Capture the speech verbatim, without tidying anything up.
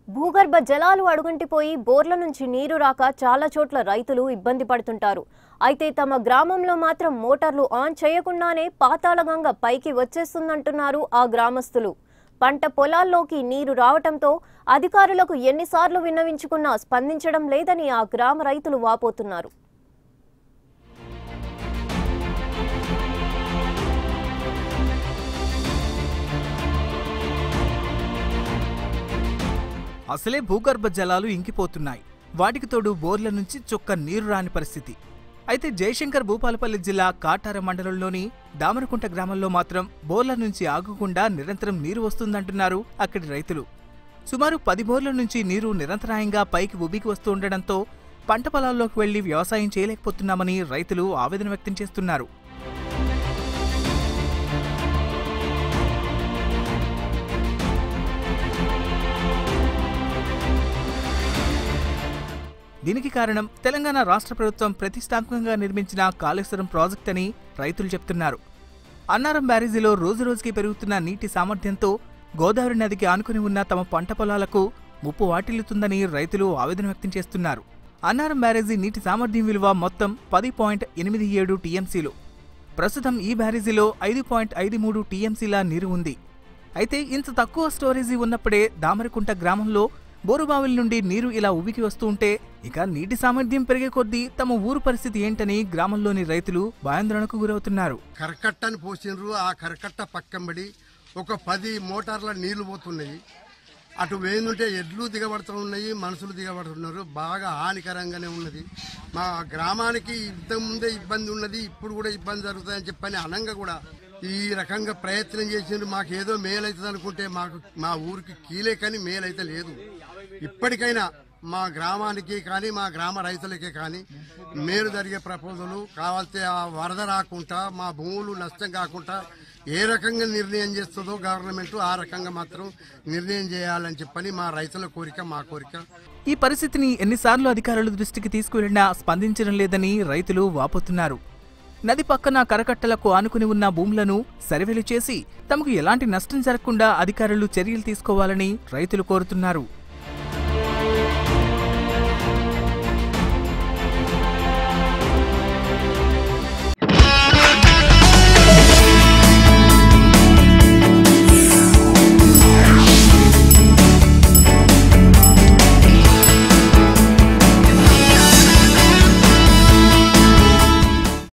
భూగర్భ జలాలు అడుగంటిపోయి బోర్ల నుంచి నీరు రాక చాలా చోట్ల రైతులు ఇబ్బంది పడుతుంటారు. అయితే తమ గ్రామంలో మాత్రం మోటార్లు ఆన్ చేయకుండానే పాతాళగంగ పైకి వచ్చేస్తుందంటున్నారు ఆ గ్రామస్తులు. పంట పొలాల్లోకి నీరు రావటంతో అధికారులకు ఎన్నిసార్లు విన్నవించుకున్నా స్పందించడం లేదని ఆ గ్రామ రైతులు వాపోతున్నారు. అసలే భూగర్భ జలాలు ఇంకిపోతున్నాయి. వాటికి తోడు బోర్ల నుంచి చుక్క నీరు రాని పరిస్థితి. అయితే జయశంకర్ భూపాలపల్లి జిల్లా కాటార మండలంలోని దామరకుంట గ్రామంలో మాత్రం బోర్ల నుంచి ఆగకుండా నిరంతరం నీరు వస్తుందంటున్నారు అక్కడి రైతులు. సుమారు పది బోర్ల నుంచి నీరు నిరంతరాయంగా పైకి ఉబికి వస్తూ ఉండడంతో పంట పొలాల్లోకి వెళ్లి వ్యవసాయం చేయలేకపోతున్నామని రైతులు ఆవేదన వ్యక్తం చేస్తున్నారు. దీనికి కారణం తెలంగాణ రాష్ట్ర ప్రభుత్వం ప్రతిష్టాత్మకంగా నిర్మించిన కాళేశ్వరం ప్రాజెక్ట్ అని రైతులు చెప్తున్నారు. అన్నారం బ్యారేజీలో రోజురోజుకి పెరుగుతున్న నీటి సామర్థ్యంతో గోదావరి నదికి ఆనుకుని ఉన్న తమ పంట పొలాలకు ముప్పు వాటిల్లుతుందని రైతులు ఆవేదన వ్యక్తం చేస్తున్నారు. అన్నారం బ్యారేజీ నీటి సామర్థ్యం విలువ మొత్తం పది పాయింట్ ఎనిమిది ఏడు టీఎంసీలు. ప్రస్తుతం ఈ బ్యారేజీలో ఐదు పాయింట్ ఐదు మూడు టీఎంసీల నీరు ఉంది. అయితే ఇంత తక్కువ స్టోరేజీ ఉన్నప్పుడే దామరకుంట గ్రామంలో బోరుబావుల నుండి నీరు ఇలా ఉబికి వస్తూ ఉంటే ఇక నీటి సామర్థ్యం పెరిగే కొద్దీ తమ ఊరు పరిస్థితి ఏంటని గ్రామంలోని రైతులు భయాందోళనకు గురవుతున్నారు. కరకట్టని పోసినరు. ఆ కరకట్ట పక్కంబడి ఒక పది మోటార్ల నీళ్లు పోతున్నాయి. అటు వేయుంటే ఎడ్లు దిగబడుతూ ఉన్నాయి, మనుషులు దిగబడుతున్నారు. బాగా హానికరంగానే ఉన్నది. మా గ్రామానికి ఇంతకుముందే ఇబ్బంది ఉన్నది, ఇప్పుడు కూడా ఇబ్బంది జరుగుతుందని చెప్పని అనంగా కూడా ఈ రకంగా ప్రయత్నం చేసిండ్రు. మాకు ఏదో మేలవుతుంది అనుకుంటే మాకు మా ఊరికి కీలే కానీ మేలైతే లేదు. ఇప్పటికైనా మా గ్రామానికి కానీ మా గ్రామ రైతులకే కానీ మేలు జరిగే ప్రపోజలు కావాల్సి ఆ వరద రాకుండా మా భూములు నష్టం కాకుండా ఏ రకంగా నిర్ణయం చేస్తుందో గవర్నమెంట్ ఆ రకంగా మాత్రం నిర్ణయం చేయాలని చెప్పని మా రైతుల కోరిక, మా కోరిక. ఈ పరిస్థితిని ఎన్నిసార్లు అధికారుల దృష్టికి తీసుకువెళ్లినా స్పందించడం లేదని రైతులు వాపోతున్నారు. నది పక్కన కరకట్టలకు ఆనుకుని ఉన్న భూములను సర్వేలు చేసి తమకు ఎలాంటి నష్టం జరగకుండా అధికారులు చర్యలు తీసుకోవాలని రైతులు కోరుతున్నారు.